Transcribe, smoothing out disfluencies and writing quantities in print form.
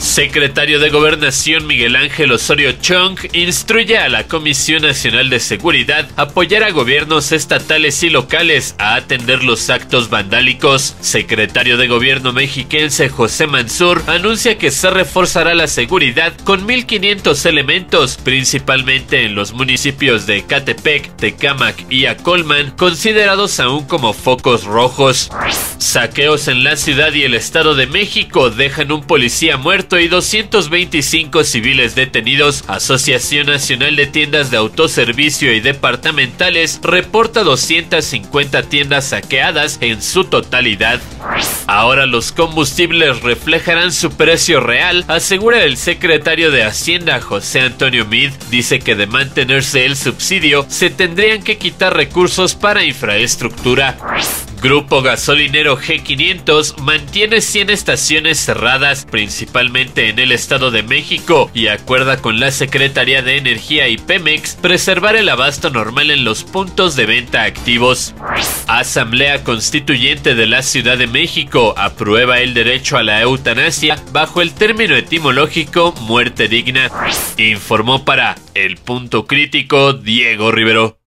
Secretario de Gobernación Miguel Ángel Osorio Chong instruye a la Comisión Nacional de Seguridad a apoyar a gobiernos estatales y locales a atender los actos vandálicos. Secretario de Gobierno mexiquense José Mansur anuncia que se reforzará la seguridad con 1,500 elementos, principalmente en los municipios de Ecatepec, Tecámac y Acolman, considerados aún como focos rojos. Saqueos en la ciudad y el Estado de México dejan un policía muerto y 225 civiles detenidos. Asociación Nacional de Tiendas de Autoservicio y Departamentales reporta 250 tiendas saqueadas en su totalidad. Ahora los combustibles reflejarán su precio real, asegura el secretario de Hacienda José Antonio Meade. Dice que de mantenerse el subsidio, se tendrían que quitar recursos para infraestructura. Grupo gasolinero G500 mantiene 100 estaciones cerradas, principalmente en el Estado de México, y acuerda con la Secretaría de Energía y Pemex preservar el abasto normal en los puntos de venta activos. Asamblea Constituyente de la Ciudad de México aprueba el derecho a la eutanasia bajo el término etimológico muerte digna. Informó para El Punto Crítico Diego Rivero.